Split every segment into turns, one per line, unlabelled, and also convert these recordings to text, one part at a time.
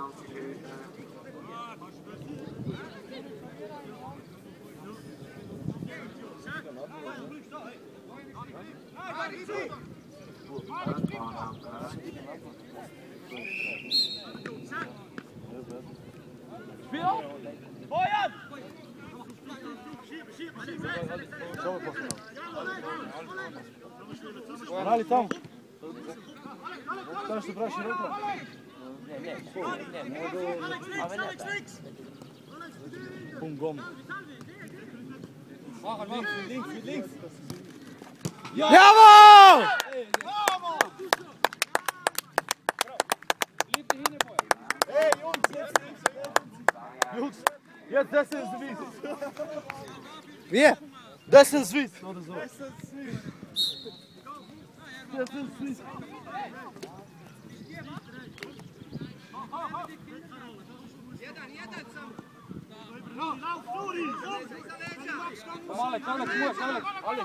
Radi tamo. Šta što praši ruka?
Ne,
Pun gom. Links.
Javo!
Ej, Jungs, jetzt das ist Swiss.
Wie?
Das ist Swiss, oder so. Das ist Swiss. Alex, Alex.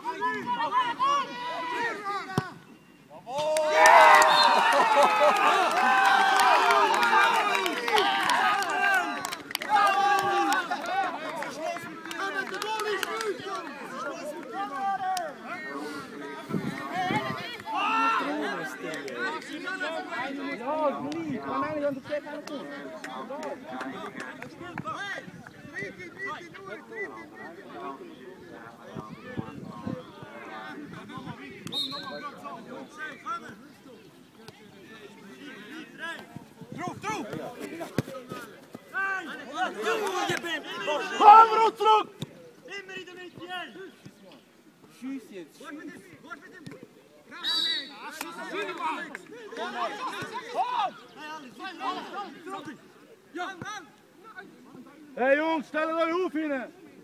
Kom, Rotruk!
Immer in der Mitte, ey!
Schieß jetzt.
Hey Jungs, stellen euch auf hin!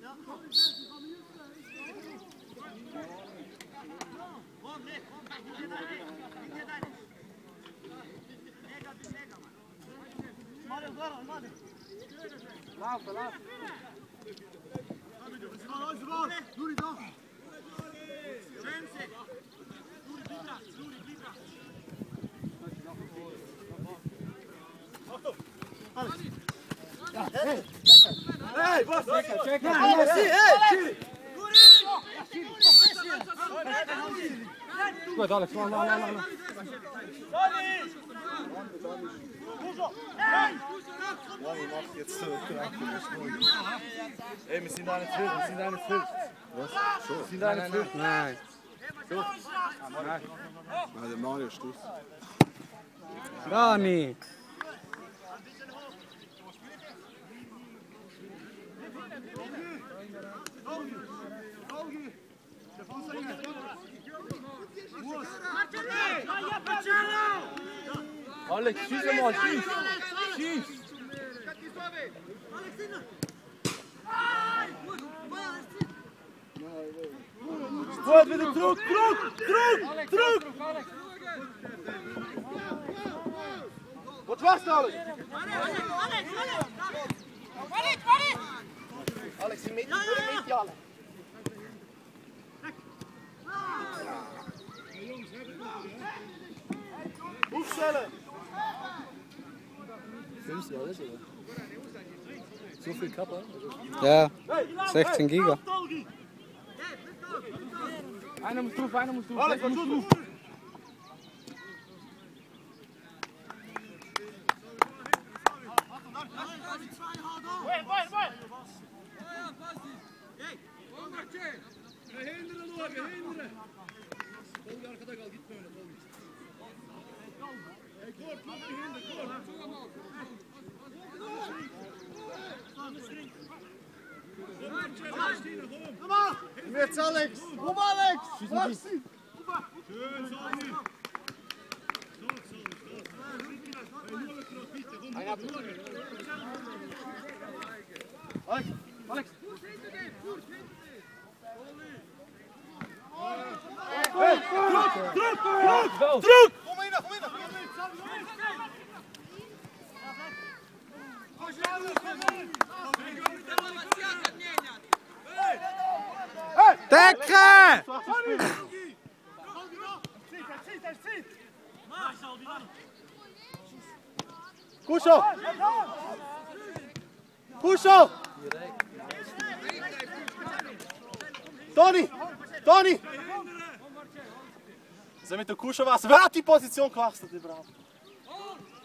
Lauf.
Hey, was?
Check. Goed, Alex, lang.
Ja, wir machen jetzt so Ey, wir sind da nicht wild, Was? So? Wir sind da nicht wild.
Nein.
Nein, der Mario Stuss.
Gar nicht.
Alex, schieß mal, schieß! Gut, wieder zurück! Was war's da, Alex? Alex, in Mitte, Alex. Aufstellen!
Filmst du alles, oder? So viel Kappa?
Ja, 16 Giga.
Einer muss drauf. Alex, was drauf?
Behinderen! Tolga arkada kal, gitme öyle Tolga. Hey Kort, kom behinder, Kort!
Jetzt Alex! Alex! Was?
Schön, Sami!
Alex! Druk! Kom in!
Dekken!
Pusho! Pusho! Toni! Toni! Also mit der Kusche was? Wer hat die Position gewechselt überhaupt?